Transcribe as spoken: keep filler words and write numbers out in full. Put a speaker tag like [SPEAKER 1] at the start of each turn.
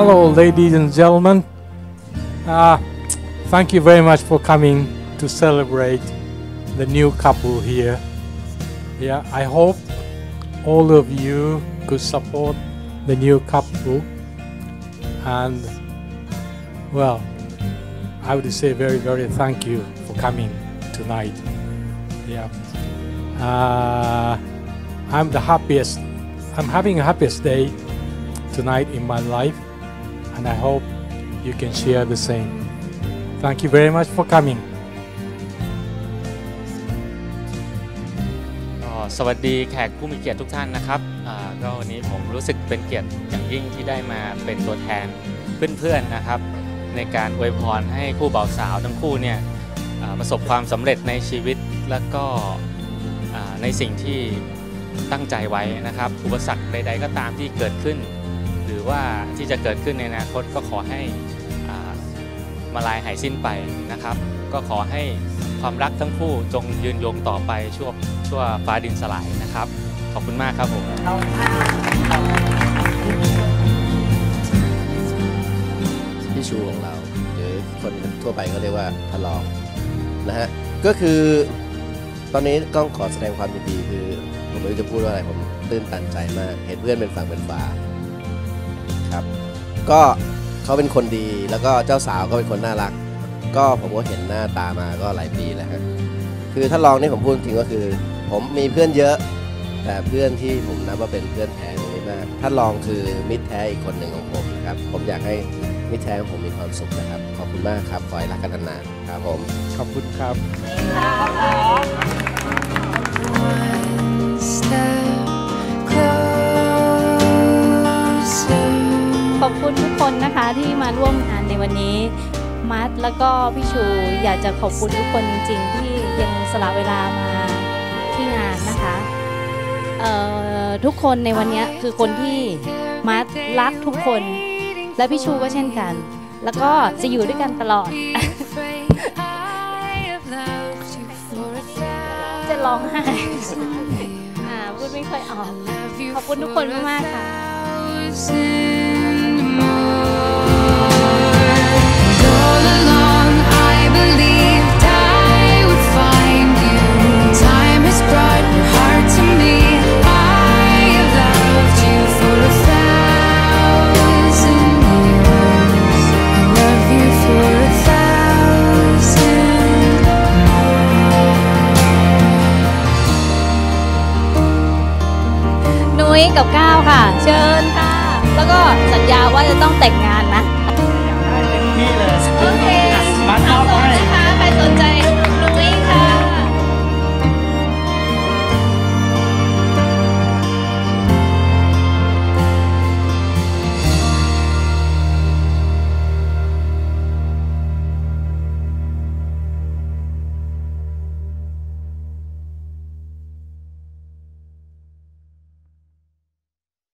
[SPEAKER 1] Hello, ladies and gentlemen. Uh, thank you very much for coming to celebrate the new couple here. Yeah, I hope all of you could support the new couple. And, well, I would say very, very thank you for coming tonight. Yeah. Uh, I'm the happiest, I'm having the happiest day tonight in my life. And I hope you can share the same. Thank you very much for coming.
[SPEAKER 2] สวัสดีแขกผู้มีเกียรติทุกท่านนะครับก็วันนี้ผมรู้สึกเป็นเกียรติอย่างยิ่งที่ได้มาเป็นตัวแทนเพื่อนๆนะครับในการอวยพรให้คู่บ่าวสาวทั้งคู่เนี่ยประสบความสำเร็จในชีวิตและก็ในสิ่งที่ตั้งใจไว้นะครับอุปสรรคใดๆก็ตามที่เกิดขึ้นหรือว่าที่จะเกิดขึ้นในอนาคตก็ขอให้มาลายหายสิ้นไปนะครับก็ขอให้ความรักทั้งคู่จงยืนยงต่อไปชั่วชั่วฟ้าดินสลายนะครับขอบคุณมากครับผม
[SPEAKER 3] พี่ชูของเราหรือคนทั่วไปก็เรียกว่าทลองนะฮะก็คือตอนนี้ต้องขอแสดงความยินดีคือผมไม่รู้จะพูดว่าอะไรผมตื้นตันใจมากเห็นเพื่อนเป็นฝั่งเป็นฝาครับก็เขาเป็นคนดีแล้วก็เจ้าสาวก็เป็นคนน่ารักก็ผมก็เห็นหน้าตามาก็หลายปีแล้วฮะคือถ้าลองนี่ผมพูดจริงก็คือผมมีเพื่อนเยอะแต่เพื่อนที่ผมนับว่าเป็นเพื่อนแท้ไม่มากถ้าลองคือมิตรแท้อีกคนหนึ่งของผมครับผมอยากให้มิตรแท้ของผมมีความสุขนะครับขอบคุณมากครับขอให้รักกันนานๆครับผม
[SPEAKER 1] ขอบคุณครับ
[SPEAKER 4] ขอบคุณทุกคนนะคะที่มาร่วมงานในวันนี้มัดแล้วก็พี่ชูอยากจะขอบคุณทุกคนจริงๆที่ยังสละเวลามาที่งานนะคะทุกคนในวันนี้คือคนที่มัดรักทุกคนและพี่ชูก็เช่นกันแล้วก็จะอยู่ด้วยกันตลอดจะร้องไห้พูดไม่ค่อยออกขอบคุณทุกคนมากๆค่ะกับก้าวค่ะเชิญค่ะแล้วก็สัญญาว่าจะต้องแต่งงาน